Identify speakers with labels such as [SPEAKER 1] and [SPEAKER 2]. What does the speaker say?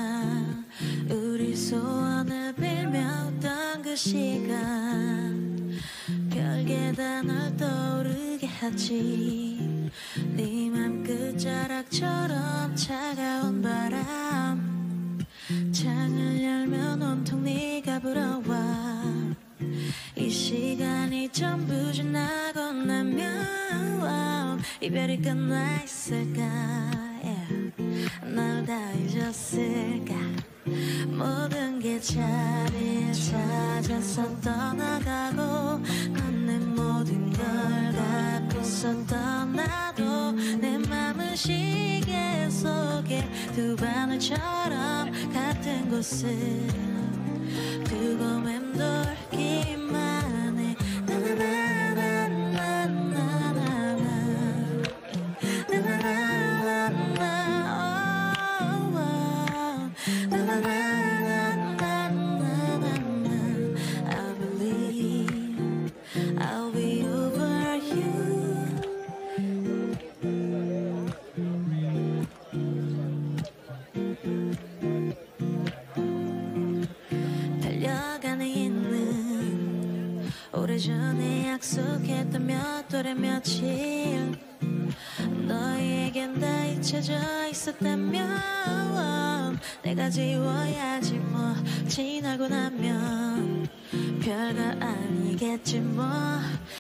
[SPEAKER 1] 우리 소원을 빌며 웃던 그 시간 별게 다 널 떠오르게 하지. 네 맘 끝자락처럼 차가운 바람 창을 열면 온통 네가 불어와. 이 시간이 전부 지나고 나면 이별이 끝나 있을까. 널 다 잊었을까. 모든 게 자리를 찾아서 떠나가고 넌 내 모든 걸 갖고서 떠나도 내 맘은 시계 속에 두 바늘처럼 같은 곳을 두고 맴돌기만 해. I believe I'll be over you. 달려가는 있는 오래전에 약속했던 몇 월의 며칠 너에겐 다 잊혀져 있었다면 내가 지워야지 뭐. 지나고 나면 별거 아니겠지 뭐.